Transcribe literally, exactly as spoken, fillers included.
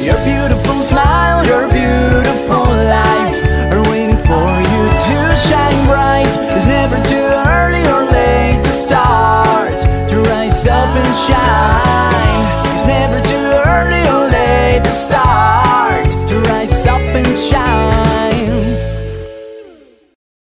Your beautiful smile, your beautiful life are waiting for you to shine bright. It's never too early or late to start, to rise up and shine.